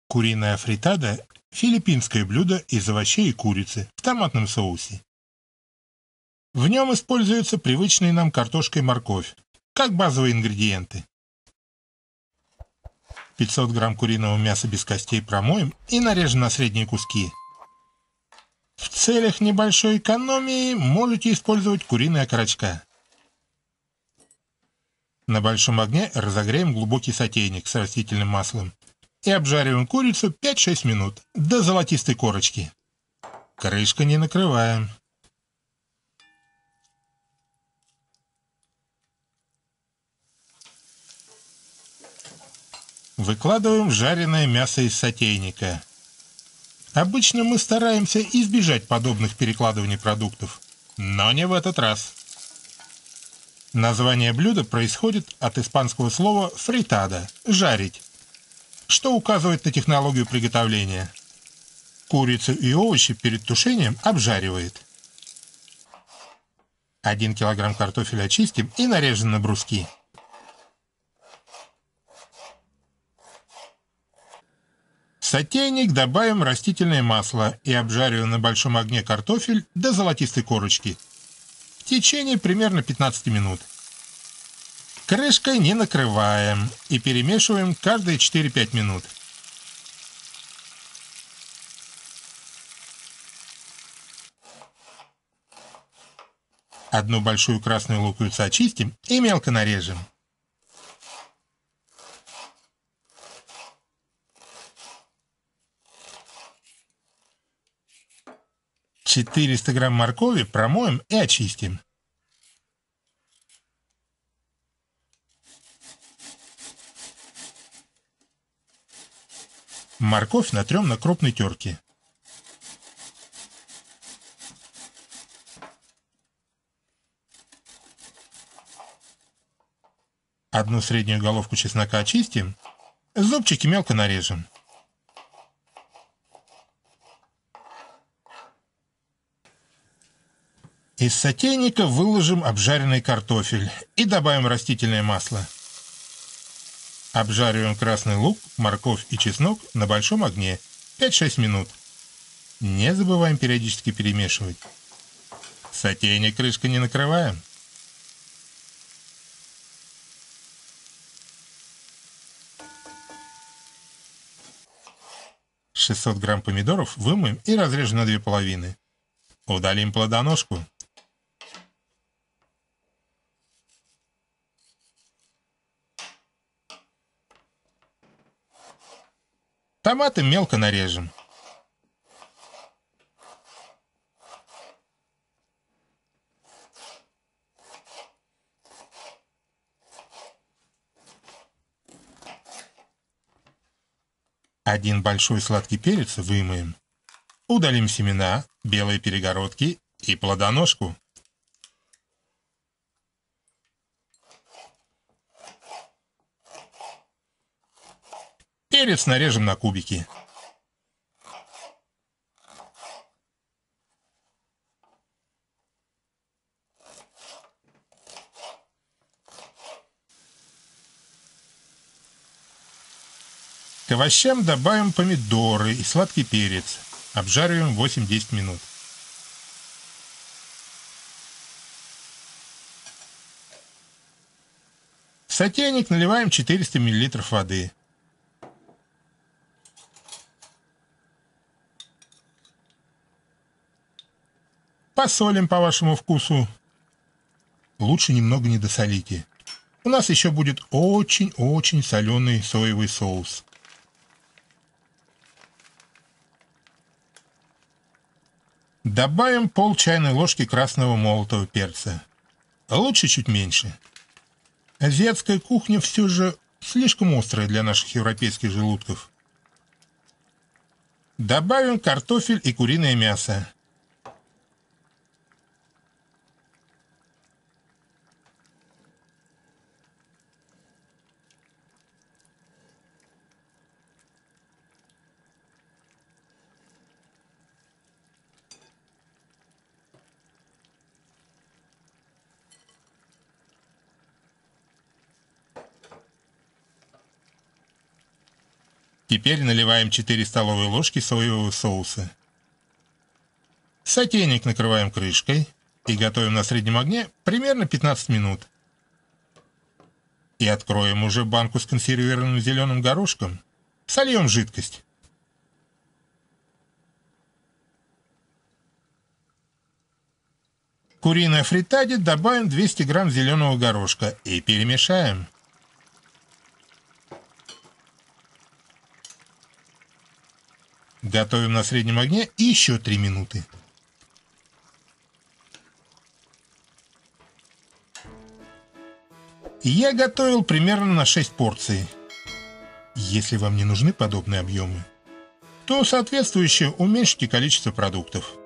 Куриная фритада – филиппинское блюдо из овощей и курицы в томатном соусе. В нем используются привычные нам картошка и морковь, как базовые ингредиенты. 500 грамм куриного мяса без костей промоем и нарежем на средние куски. В целях небольшой экономии можете использовать куриные окорочка. На большом огне разогреем глубокий сотейник с растительным маслом и обжариваем курицу 5-6 минут до золотистой корочки. Крышкой не накрываем. Выкладываем жареное мясо из сотейника. Обычно мы стараемся избежать подобных перекладываний продуктов, но не в этот раз. Название блюда происходит от испанского слова «фритада» – «жарить», что указывает на технологию приготовления. Курицу и овощи перед тушением обжаривает. 1 килограмм картофеля очистим и нарежем на бруски. В сотейник добавим растительное масло и обжариваем на большом огне картофель до золотистой корочки в течение примерно 15 минут. Крышкой не накрываем и перемешиваем каждые 4-5 минут. Одну большую красную луковицу очистим и мелко нарежем. — 400 грамм моркови промоем и очистим. Морковь натрем на крупной терке. Одну среднюю головку чеснока очистим, зубчики мелко нарежем. Из сотейника выложим обжаренный картофель и добавим растительное масло. Обжариваем красный лук, морковь и чеснок на большом огне 5-6 минут. Не забываем периодически перемешивать. Сотейник крышкой не накрываем. — 600 грамм помидоров вымоем и разрежем на 2 половины. Удалим плодоножку. Томаты мелко нарежем. Один большой сладкий перец вымоем. Удалим семена, белые перегородки и плодоножку. Перец нарежем на кубики. К овощам добавим помидоры и сладкий перец. Обжариваем 8-10 минут. В сотейник наливаем 400 мл воды. Посолим по вашему вкусу. Лучше немного не досолите. У нас еще будет очень-очень соленый соевый соус. Добавим пол чайной ложки красного молотого перца. Лучше чуть меньше. Азиатская кухня все же слишком острая для наших европейских желудков. Добавим картофель и куриное мясо. Теперь наливаем 4 столовые ложки соевого соуса. Сотейник накрываем крышкой и готовим на среднем огне примерно 15 минут. И откроем уже банку с консервированным зеленым горошком. Сольем жидкость. К куриной фритаде добавим 200 грамм зеленого горошка и перемешаем. Готовим на среднем огне еще 3 минуты. Я готовил примерно на 6 порций. Если вам не нужны подобные объемы, то соответствующе уменьшите количество продуктов.